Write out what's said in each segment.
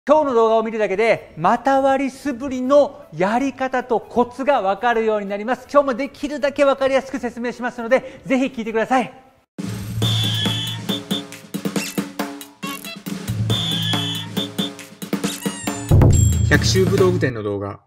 今日の動画を見るだけで股割り素振りのやり方とコツが分かるようになります。今日もできるだけ分かりやすく説明しますので、ぜひ聞いてください。 百秋武道具店の動画。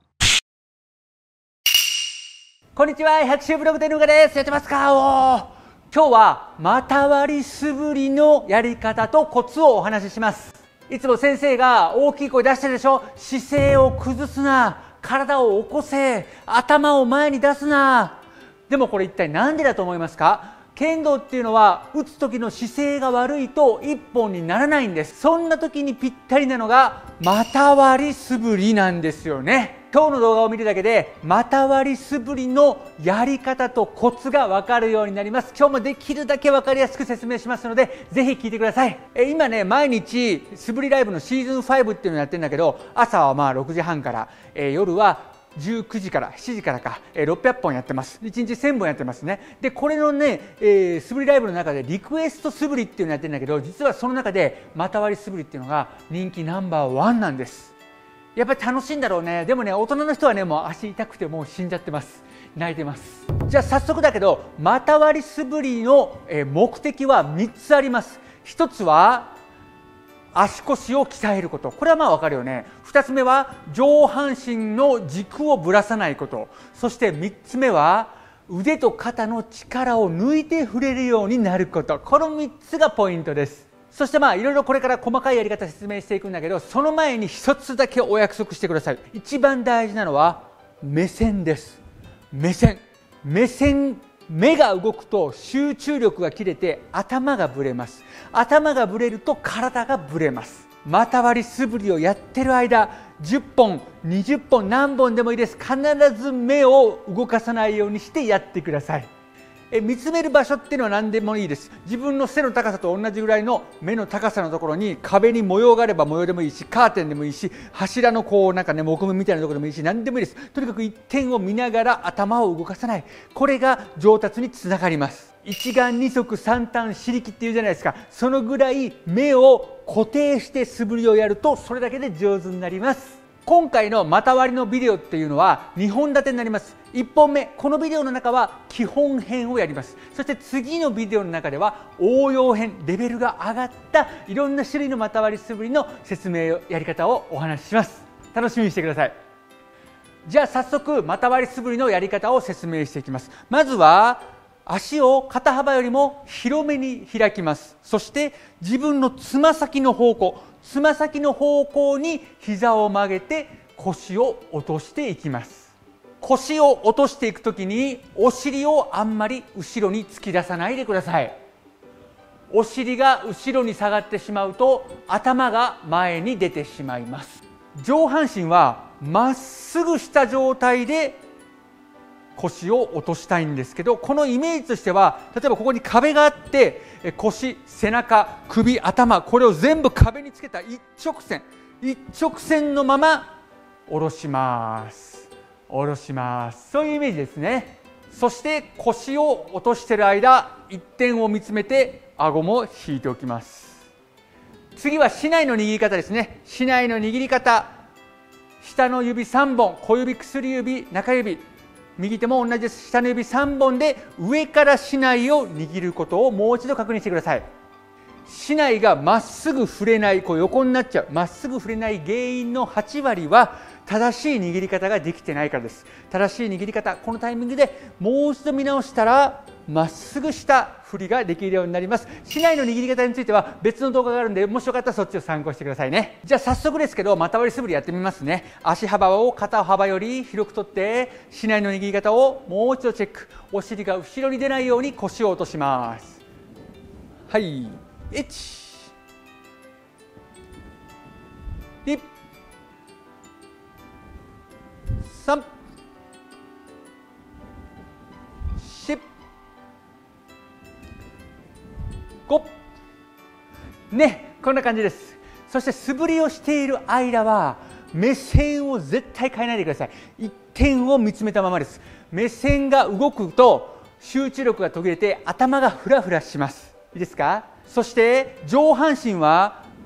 こんにちは、百秋武道具店のうがです。やってますか？今日は股割り素振りのやり方とコツをお話しします。いつも先生が大きい声出してるでしょ。姿勢を崩すな、体を起こせ、頭を前に出すな。でもこれ一体何でだと思いますか？剣道っていうのは打つ時の姿勢が悪いと一本にならないんです。そんな時にぴったりなのが股割り素振りなんですよね。今日の動画を見るだけで股割り素振りのやり方とコツが分かるようになります。今日もできるだけ分かりやすく説明しますので、ぜひ聞いてください。今ね、毎日素振りライブのシーズン5っていうのをやってるんだけど、朝は6時半から、夜は19時から7時からか、600本やってます。1日1000本やってますね。でこれのね、素振りライブの中でリクエスト素振りっていうのをやってるんだけど、実はその中で股割り素振りっていうのが人気ナンバー1なんです。やっぱり楽しいんだろうね。でもね、大人の人はね、もう足痛くてもう死んじゃってます。泣いてます。じゃあ早速だけど、股割り素振りの目的は3つあります。1つは足腰を鍛えること、これはまあ分かるよね。2つ目は上半身の軸をぶらさないこと、そして3つ目は腕と肩の力を抜いて振れるようになること。この3つがポイントです。そしていろいろこれから細かいやり方説明していくんだけど、その前に1つだけお約束してください。一番大事なのは目線です。目線、目が動くと集中力が切れて頭がぶれます。頭がぶれると体がぶれます。股割り素振りをやってる間、10本20本何本でもいいです。必ず目を動かさないようにしてやってください。見つめる場所っていうのは何でもいいです。自分の背の高さと同じぐらいの目の高さのところに、壁に模様があれば模様でもいいし、カーテンでもいいし、柱のなんかね、木目みたいなところでもいいし、何でもいいです。とにかく一点を見ながら頭を動かさない。これが上達につながります。一眼二足三短四力っていうじゃないですか。そのぐらい目を固定して素振りをやると、それだけで上手になります。今回の股割りのビデオっていうのは2本立てになります。1本目、このビデオの中は基本編をやります。そして次のビデオの中では応用編、レベルが上がったいろんな種類の股割り素振りの説明やり方をお話しします。楽しみにしてください。じゃあ早速股割り素振りのやり方を説明していきます。まずは足を肩幅よりも広めに開きます。そして自分のつま先の方向に膝を曲げて腰を落としていきます。腰を落としていくときにお尻をあんまり後ろに突き出さないでください。お尻が後ろに下がってしまうと頭が前に出てしまいます。上半身はまっすぐした状態で腰を落としたいんですけど、このイメージとしては、例えばここに壁があって、腰、背中、首、頭、これを全部壁につけた一直線のまま下ろします。そういうイメージですね。そして腰を落としている間、一点を見つめて顎も引いておきます。次は竹刀の握り方ですね。竹刀の握り方、下の指3本、小指、薬指、中指、右手も同じです。下の指3本で上から竹刀を握ることをもう一度確認してください。竹刀がまっすぐ触れない、横になっちゃう、まっすぐ触れない原因の8割は正しい握り方ができてないからです。正しい握り方、このタイミングでもう一度見直したらまっすぐした振りができるようになります。竹刀の握り方については別の動画があるので、もしよかったらそっちを参考してくださいね。じゃあ早速ですけど、股割り素振りやってみますね。足幅を肩幅より広くとって、竹刀の握り方をもう一度チェック。お尻が後ろに出ないように腰を落とします。はい、1、2、3、4、5ね、こんな感じです。そして素振りをしている間は目線を絶対変えないでください。一点を見つめたままです。目線が動くと集中力が途切れて頭がフラフラします。いいですか？そして上半身は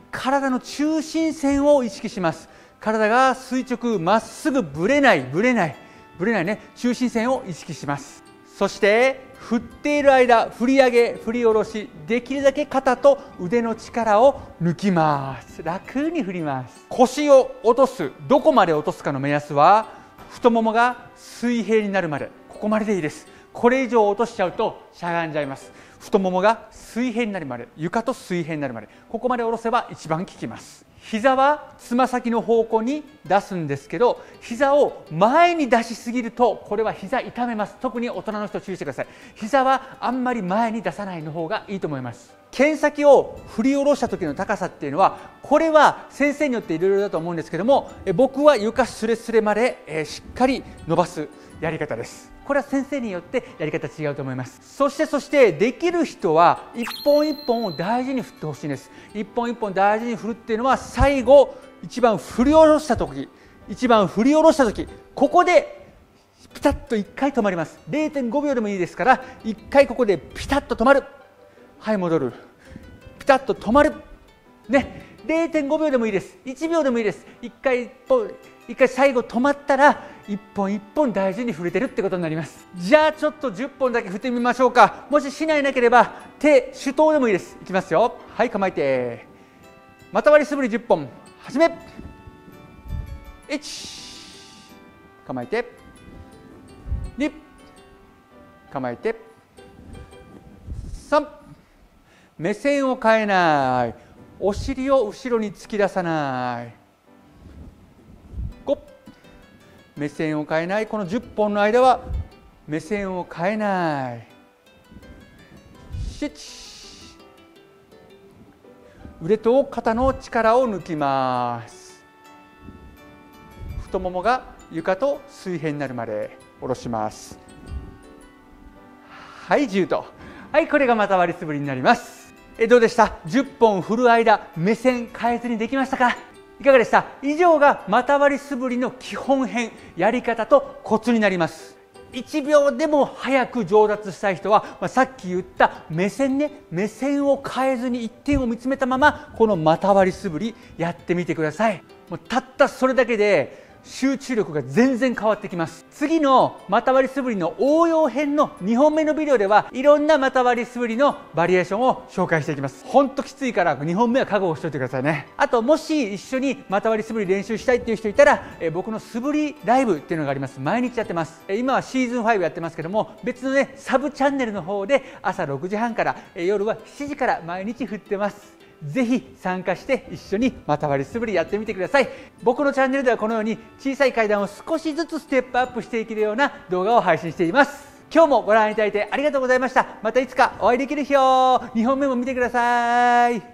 体の中心線を意識します。体が垂直、まっすぐぶれないね、中心線を意識します。そして振っている間、振り上げ振り下ろし、できるだけ肩と腕の力を抜きます。楽に振ります。腰を落とす、どこまで落とすかの目安は太ももが水平になるまで、ここまででいいです。これ以上落としちゃうとしゃがんじゃいます。太ももが水平になるまで、床と水平になるまで、ここまで下ろせば一番効きます。膝はつま先の方向に出すんですけど、膝を前に出しすぎるとこれは膝痛めます。特に大人の人注意してください。膝はあんまり前に出さないの方がいいと思います。剣先を振り下ろした時の高さっていうのは、これは先生によっていろいろだと思うんですけども、僕は床すれすれまでしっかり伸ばすやり方です。これは先生によってやり方違うと思います。そしてできる人は一本一本を大事に振ってほしいんです。一本一本大事に振るっていうのは、最後一番振り下ろした時、ここでピタッと1回止まります。 0.5 秒でもいいですから、1回ここでピタッと止まる。はい、戻る。ピタッと止まるね。0.5 秒でもいいです。1秒でもいいです。1回最後止まったら一本一本大事に振れてるってことになります。じゃあちょっと10本だけ振ってみましょうか。もししないなければ手刀でもいいです。いきますよ。はい、構えて股割り素振り10本始め。1、構えて2、構えて3、目線を変えない、お尻を後ろに突き出さない、5、目線を変えない、この10本の間は目線を変えない、7、腕と肩の力を抜きます。太ももが床と水平になるまで下ろします。はい、10と。はい、これが股割り素振りになります。どうでした？ 10 本振る間、目線変えずにできましたか？いかがでした？以上が股割り素振りの基本編、やり方とコツになります。1秒でも早く上達したい人は、さっき言った目線を変えずに一点を見つめたまま、この股割り素振りやってみてください。もうたったそれだけで集中力が全然変わってきます。次の股割り素振りの応用編の2本目のビデオでは、いろんな股割り素振りのバリエーションを紹介していきます。ほんときついから2本目は覚悟しておいてくださいね。あと、もし一緒に股割り素振り練習したいっていう人いたら、僕の素振りライブっていうのがあります。毎日やってます。今はシーズン5やってますけども、別のねサブチャンネルの方で朝6時半から夜は7時から毎日振ってます。ぜひ参加して一緒に股割り素振りやってみてください。僕のチャンネルではこのように小さい階段を少しずつステップアップしていけるような動画を配信しています。今日もご覧いただいてありがとうございました。またいつかお会いできる日を。2本目も見てください。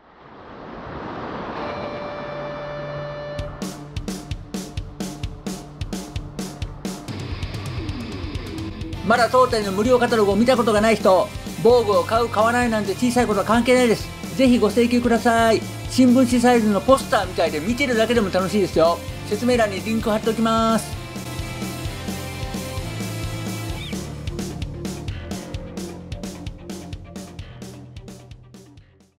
まだ当店の無料カタログを見たことがない人、防具を買う買わないなんて小さいことは関係ないです。ぜひご請求ください。新聞紙サイズのポスターみたいで見てるだけでも楽しいですよ。説明欄にリンク貼っておきます。